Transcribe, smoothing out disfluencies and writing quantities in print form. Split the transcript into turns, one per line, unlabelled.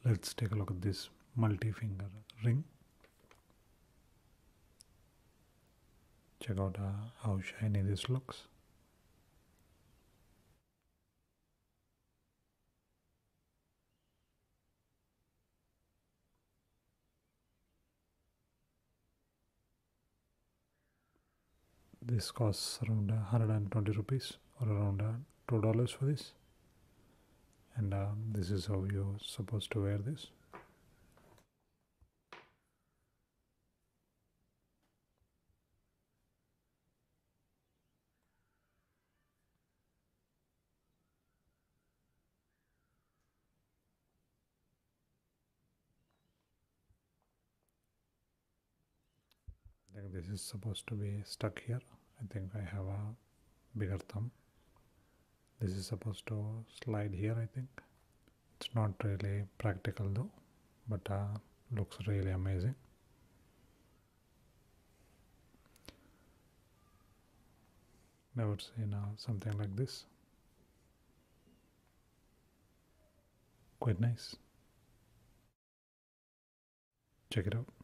let's take a look at this multi-finger ring. Check out how shiny this looks. This costs around 120 rupees or around $2 for this. And this is how you're supposed to wear this. I think this is supposed to be stuck here. I think I have a bigger thumb. This is supposed to slide here, I think. It's not really practical though, but looks really amazing. Never seen something like this. Quite nice. Check it out.